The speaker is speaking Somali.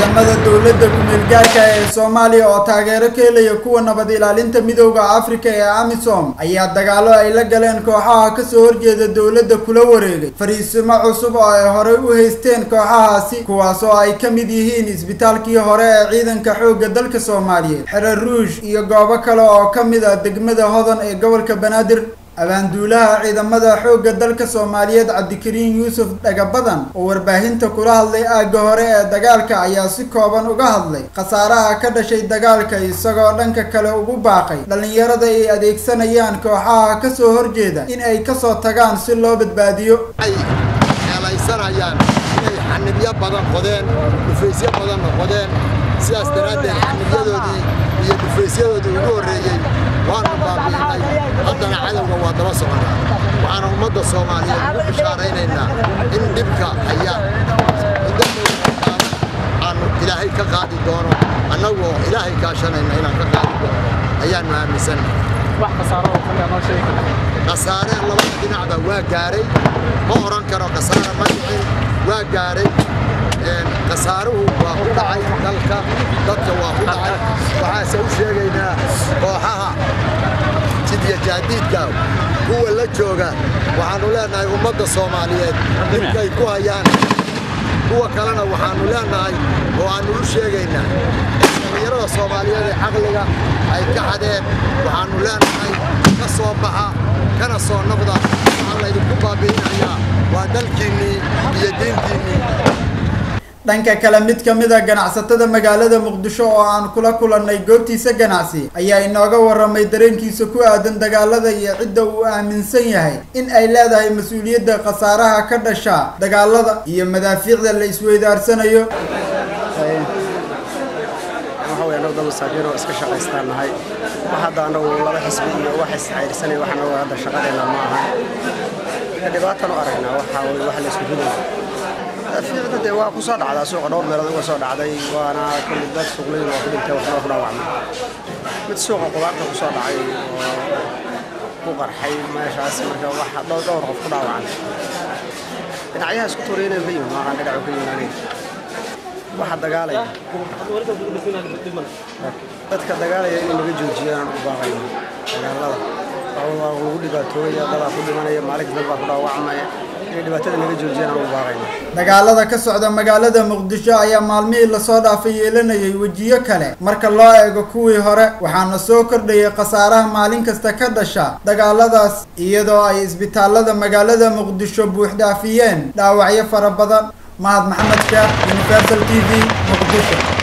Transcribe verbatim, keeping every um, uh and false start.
ciidamada dawladda ku-meel gaarka ee Soomaaliya oo taageero ka helaya kuwa nabad ilaalinta midowga Afrika ee AMISOM ayaa dagaalo ay la galeen kooxaha ka soo horjeeda dawladda kula wareegay fariisimo cusub oo ay hore u haysteen kooxahaasi kuwaas oo ay ka mid yihiin isbitaalkii hore ee ciidanka xoogga dalka Soomaaliyeed Xerar Ruush iyo goobo kale oo ka mid ah degmada Hodan ee gobolka Banaadir abaanduulaha ciidamada xoogga dalka Soomaaliyeed Cabdikariin Yuusuf Dhagabadan oo warbaahinta kula hadlay aaga hore ee dagaalka ayaa si kooban uga hadlay khasaaraha ka dhashay dagaalka isagoo dhanka kale ugu baaqay dhalinyarada ay adeegsanayaan kooxaha ka soo horjeeda in ay ka soo tagaan si loo badbaadiyo ay helaysanayaan inay xanibyo badan qodeen dhufaysyo badan qodeen sidaas daraadeed xanibyadoodii iyo dhufaysyadoodii ugu horeeyay waanu baabi'inay haddana cadowga waa daba soconaa waxaana ummadda Soomaaliyeed ugu bishaaraynaynaa in dhibka haya aanu ilaahay ka qaadi doono annagoo ilaahay kaashanayna inaan ka qaadi doono ayaanu aaminsanahay wax khasaaro oo kale noo sheegi kara khasaare labada dhinacba waa gaaray ma oran karo khasaare ma dhicin waa gaaray khasaaruhu waa ku dhacay dalka dadka waa ku dhacay waxaase u sheegaynaa kooxaha jidya jaadiidka kuwa la jooga waxaanu leenahay ummadda Soomaaliyeed dhibkay ku hayaan kuwa kalena waxaanu leenahay oo aanu u sheegaynaa dhalinyarada Soomaaliyeed ee caqliga ay ka xadeen waxaanu leenahay ka soo baxa kana soo noqda waxaa laydinku baabi'inayaa waa dalkiinnii iyo diintiinnii dhanka kale mid ka mid ah ganacsatada magaalada Muqdisho oo aan kula kulanay goobtiisa ganacsi ayaa inooga waramay dareenkiisa ku aadan dagaalada iyo cidda uu aaminsan yahay in ay leedahay mas'uuliyadda khasaaraha ka dhasha dagaalada iyo madaafiicda la isweydaarsanayo waxa weeyaan dad masaakiin oo iska shaqaysanahay waxa hadda anagu laba xisbi iyo wax isxayrsanay waxna waa hadda shaqadeena ma aha dhibaatano aragnaa waxa weey wax la isku riday fiicda de waa ku soo dhacday suuqa dhowr meelood uga soo dhacday waana kulli dad suuqleyda waa ku dhintay wax loo dhaawacmay mid suuqa qudaarta ku soo dhacay ku qarxay meeshaas marka waxa dhowr dhowr qof ku dhaawacay dhinacyaha isku tuureynay fiyo ma aan dhinac ka yimaanay waxa dagaalaya dadka dagaalaya in laga joojiyaan u baaqay dagaalada oo lagu dhibaatooyay dad ku dhimanaya maalin dad ku dhaawacmay dagaalada ka socda magaalada Muqdisho ayaa maalmihii la soo dhaafay yeelanayay wajiyo kale marka loo eego kuwii hore waxaana soo kordhayay khasaaraha maalin kasta ka dhasha dagaaladaas iyadoo ay isbitaalada magaalada Muqdisho buux dhaafiyeen dhaawacyo fara badan Mahad Maxamed Sheekh Universal T V Muqdisho.